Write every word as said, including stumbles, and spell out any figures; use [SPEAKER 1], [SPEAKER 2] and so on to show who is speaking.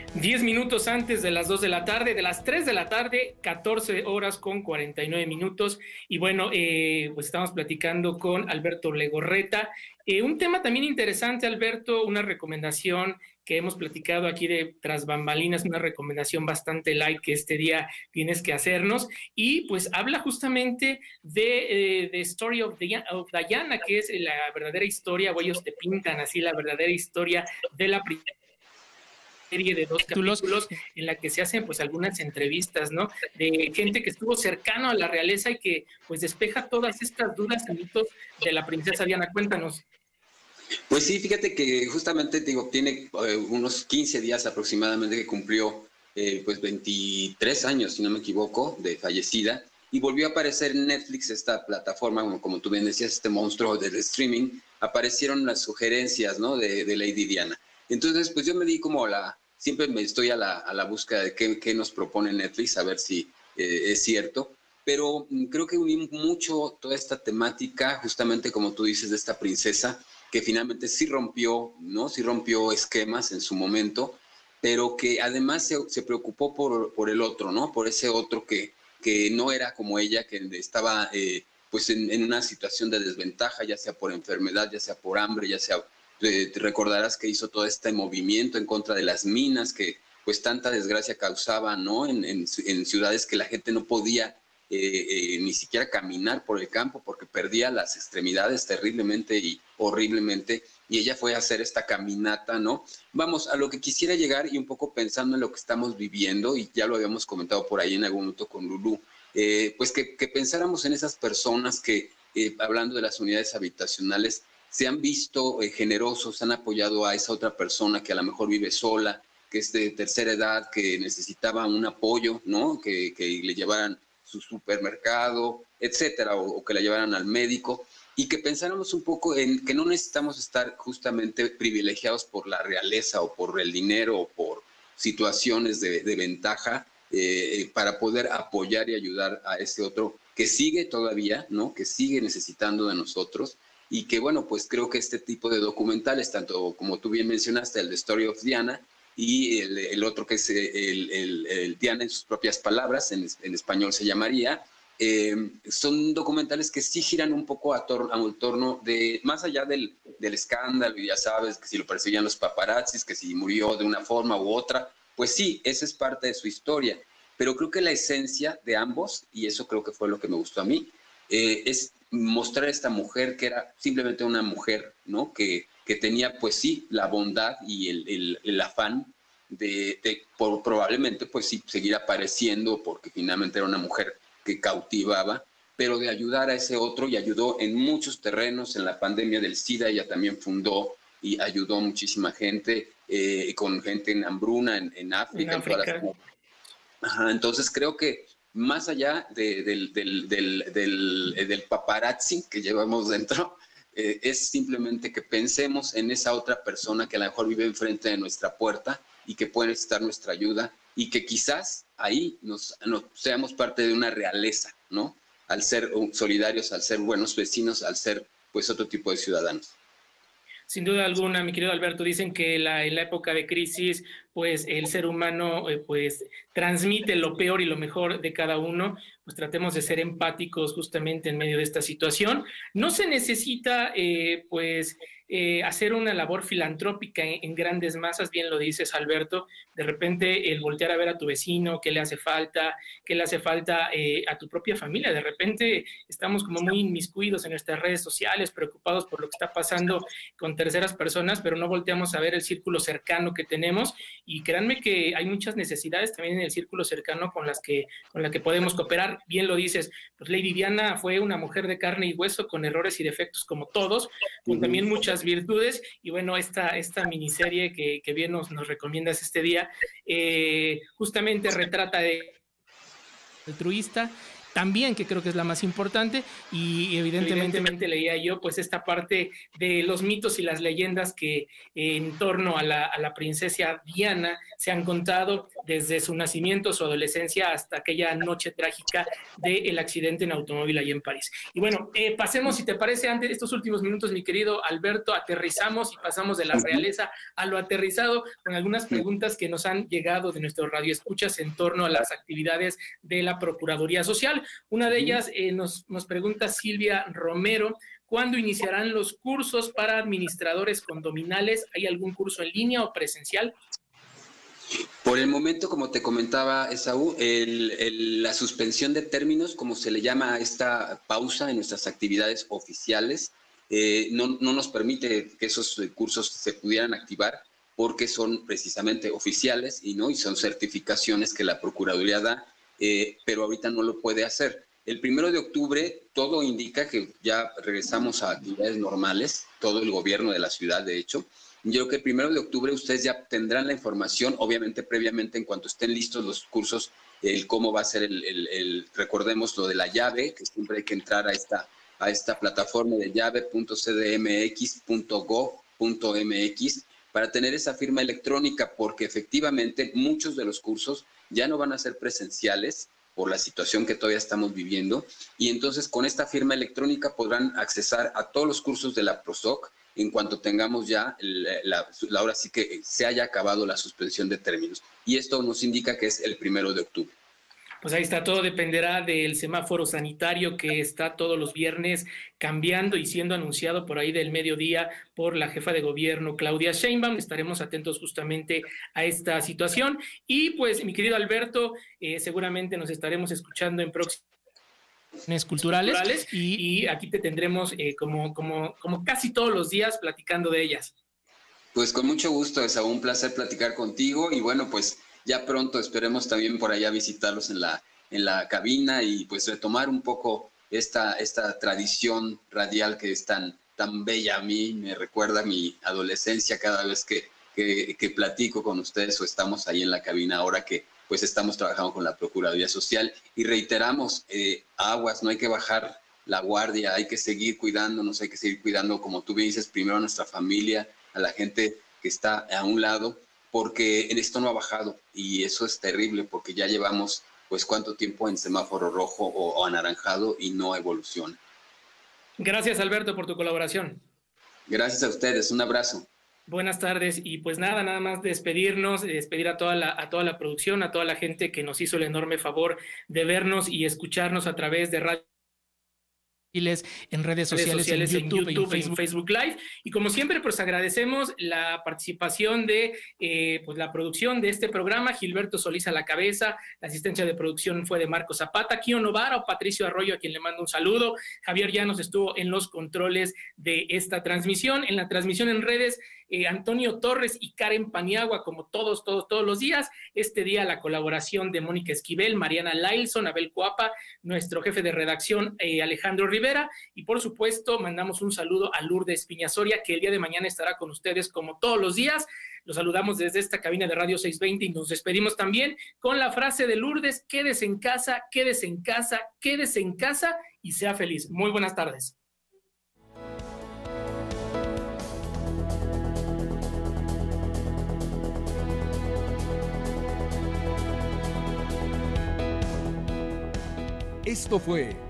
[SPEAKER 1] diez minutos antes de las dos de la tarde, de las tres de la tarde, catorce horas con cuarenta y nueve minutos. Y bueno, eh, pues estamos platicando con Alberto Legorreta. Eh, un tema también interesante, Alberto, una recomendación que hemos platicado aquí de tras bambalinas, una recomendación bastante light que este día tienes que hacernos. Y pues habla justamente de eh, The Story of, the, of Diana, que es la verdadera historia, o ellos te pintan así la verdadera historia de la primera serie de dos capítulos en la que se hacen pues algunas entrevistas, ¿no? De gente que estuvo cercano a la realeza y que pues despeja todas estas dudas y mitos de la princesa Diana. Cuéntanos.
[SPEAKER 2] Pues sí, fíjate que justamente digo, tiene eh, unos quince días aproximadamente que cumplió eh, pues veintitrés años, si no me equivoco, de fallecida, y volvió a aparecer en Netflix, esta plataforma, como, como tú bien decías, este monstruo del streaming. Aparecieron las sugerencias, ¿no?, de, de Lady Diana. Entonces, pues yo me di como la, siempre me estoy a la, a la búsqueda de qué, qué nos propone Netflix, a ver si eh, es cierto, pero creo que uní mucho toda esta temática, justamente como tú dices, de esta princesa, que finalmente sí rompió, ¿no? Sí rompió esquemas en su momento, pero que además se, se preocupó por, por el otro, ¿no? Por ese otro que, que no era como ella, que estaba eh, pues en, en una situación de desventaja, ya sea por enfermedad, ya sea por hambre, ya sea... Te recordarás que hizo todo este movimiento en contra de las minas que pues tanta desgracia causaban, ¿no? En, en, en ciudades que la gente no podía eh, eh, ni siquiera caminar por el campo porque perdía las extremidades terriblemente y horriblemente, y ella fue a hacer esta caminata, ¿no? Vamos, a lo que quisiera llegar y un poco pensando en lo que estamos viviendo, y ya lo habíamos comentado por ahí en algún momento con Lulú, eh, pues que, que pensáramos en esas personas que, eh, hablando de las unidades habitacionales, se han visto eh, generosos, han apoyado a esa otra persona que a lo mejor vive sola, que es de tercera edad, que necesitaba un apoyo, ¿no? Que, que le llevaran su supermercado, etcétera, o, o que la llevaran al médico, y que pensáramos un poco en que no necesitamos estar justamente privilegiados por la realeza o por el dinero o por situaciones de, de ventaja eh, para poder apoyar y ayudar a ese otro que sigue todavía, ¿no? Que sigue necesitando de nosotros. Y que, bueno, pues creo que este tipo de documentales, tanto como tú bien mencionaste, el de Story of Diana, y el, el otro que es el, el, el Diana en sus propias palabras, en, en español se llamaría, eh, son documentales que sí giran un poco a, tor a torno de, más allá del, del escándalo, y ya sabes, que si lo perseguían los paparazzis, que si murió de una forma u otra, pues sí, esa es parte de su historia. Pero creo que la esencia de ambos, y eso creo que fue lo que me gustó a mí, eh, es mostrar a esta mujer que era simplemente una mujer, ¿no? Que, que tenía, pues sí, la bondad y el, el, el afán de, de por, probablemente, pues sí, seguir apareciendo, porque finalmente era una mujer que cautivaba, pero de ayudar a ese otro, y ayudó en muchos terrenos. En la pandemia del SIDA ella también fundó y ayudó a muchísima gente, eh, con gente en hambruna, en, en África,
[SPEAKER 1] En
[SPEAKER 2] en todas
[SPEAKER 1] África.
[SPEAKER 2] las... Ajá, entonces creo que más allá de, del, del, del, del, del paparazzi que llevamos dentro, eh, es simplemente que pensemos en esa otra persona que a lo mejor vive enfrente de nuestra puerta y que puede necesitar nuestra ayuda, y que quizás ahí nos, nos seamos parte de una realeza, ¿no? Al ser solidarios, al ser buenos vecinos, al ser pues otro tipo de ciudadanos.
[SPEAKER 1] Sin duda alguna, mi querido Alberto, dicen que la, en la época de crisis, pues el ser humano eh, pues transmite lo peor y lo mejor de cada uno. Pues tratemos de ser empáticos justamente en medio de esta situación. No se necesita eh, pues eh, hacer una labor filantrópica en, en grandes masas, bien lo dices, Alberto. De repente el voltear a ver a tu vecino, qué le hace falta, qué le hace falta eh, a tu propia familia. De repente estamos como muy inmiscuidos en nuestras redes sociales, preocupados por lo que está pasando con terceras personas, pero no volteamos a ver el círculo cercano que tenemos, y créanme que hay muchas necesidades también en el círculo cercano con las que, con la que podemos cooperar. Bien lo dices, pues Lady Diana fue una mujer de carne y hueso, con errores y defectos como todos, con uh-huh. también muchas virtudes, y bueno, esta, esta miniserie que, que bien nos, nos recomiendas este día, eh, justamente retrata de altruista, también, que creo que es la más importante, y evidentemente, evidentemente leía yo pues esta parte de los mitos y las leyendas que eh, en torno a la, a la princesa Diana se han contado desde su nacimiento, su adolescencia, hasta aquella noche trágica del accidente en automóvil allí en París. Y bueno, eh, pasemos, si te parece, antes estos últimos minutos, mi querido Alberto, aterrizamos y pasamos de la realeza a lo aterrizado con algunas preguntas que nos han llegado de nuestros radioescuchas en torno a las actividades de la Procuraduría Social. Una de ellas eh, nos, nos pregunta Silvia Romero, ¿cuándo iniciarán los cursos para administradores condominales? ¿Hay algún curso en línea o presencial?
[SPEAKER 2] Por el momento, como te comentaba Esaú, el, el, la suspensión de términos, como se le llama a esta pausa en nuestras actividades oficiales, eh, no, no nos permite que esos cursos se pudieran activar porque son precisamente oficiales y, ¿no? y son certificaciones que la Procuraduría da, eh, pero ahorita no lo puede hacer. El primero de octubre todo indica que ya regresamos a actividades normales, todo el gobierno de la ciudad, de hecho. Yo creo que el primero de octubre ustedes ya tendrán la información, obviamente previamente en cuanto estén listos los cursos, el cómo va a ser el, el, el recordemos lo de la llave, que siempre hay que entrar a esta, a esta plataforma de llave punto c d m x punto gov punto m x para tener esa firma electrónica, porque efectivamente muchos de los cursos ya no van a ser presenciales por la situación que todavía estamos viviendo, y entonces con esta firma electrónica podrán accesar a todos los cursos de la PROSOC en cuanto tengamos ya, la, la, la hora sí que se haya acabado la suspensión de términos. Y esto nos indica que es el primero de octubre.
[SPEAKER 1] Pues ahí está, todo dependerá del semáforo sanitario que está todos los viernes cambiando y siendo anunciado por ahí del mediodía por la jefa de gobierno Claudia Sheinbaum. Estaremos atentos justamente a esta situación. Y pues, mi querido Alberto, eh, seguramente nos estaremos escuchando en próximos culturales, culturales y, y aquí te tendremos eh, como, como, como casi todos los días platicando de ellas.
[SPEAKER 2] Pues con mucho gusto, es un placer platicar contigo y bueno, pues ya pronto esperemos también por allá visitarlos en la, en la cabina y pues retomar un poco esta, esta tradición radial que es tan, tan bella a mí, me recuerda a mi adolescencia cada vez que, que, que platico con ustedes o estamos ahí en la cabina ahora que pues estamos trabajando con la Procuraduría Social y reiteramos, eh, aguas, no hay que bajar la guardia, hay que seguir cuidándonos, hay que seguir cuidando, como tú bien dices, primero a nuestra familia, a la gente que está a un lado, porque esto no ha bajado y eso es terrible porque ya llevamos pues cuánto tiempo en semáforo rojo o, o anaranjado y no evoluciona.
[SPEAKER 1] Gracias, Alberto, por tu colaboración.
[SPEAKER 2] Gracias a ustedes, un abrazo.
[SPEAKER 1] Buenas tardes y pues nada, nada más despedirnos, despedir a toda la, a toda la producción, a toda la gente que nos hizo el enorme favor de vernos y escucharnos a través de radio en redes sociales, redes sociales en, YouTube, en YouTube, en Facebook. en Facebook Live. Y como siempre, pues agradecemos la participación de eh, pues la producción de este programa, Gilberto Solís a la cabeza, la asistencia de producción fue de Marco Zapata, Kio Novara o Patricio Arroyo, a quien le mando un saludo. Javier Llanos estuvo en los controles de esta transmisión. En la transmisión en redes, eh, Antonio Torres y Karen Paniagua, como todos, todos, todos los días. Este día la colaboración de Mónica Esquivel, Mariana Lailson, Abel Cuapa, nuestro jefe de redacción, eh, Alejandro Rivera, y por supuesto mandamos un saludo a Lourdes Piñasoria, que el día de mañana estará con ustedes como todos los días. Los saludamos desde esta cabina de Radio seiscientos veinte y nos despedimos también con la frase de Lourdes: quédese en casa, quédese en casa, quédese en casa y sea feliz. Muy buenas tardes.
[SPEAKER 3] Esto fue